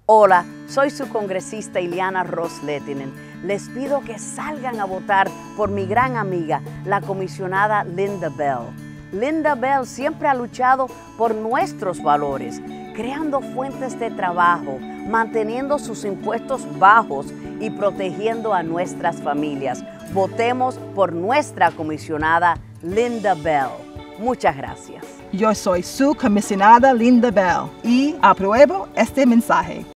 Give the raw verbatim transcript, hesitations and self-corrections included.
Hola, soy su congresista Ileana Ros-Lehtinen. Les pido que salgan a votar por mi gran amiga, la comisionada Linda Bell. Linda Bell siempre ha luchado por nuestros valores, creando fuentes de trabajo, manteniendo sus impuestos bajos y protegiendo a nuestras familias. Votemos por nuestra comisionada Linda Bell. Muchas gracias. Yo soy su comisionada Linda Bell y apruebo este mensaje.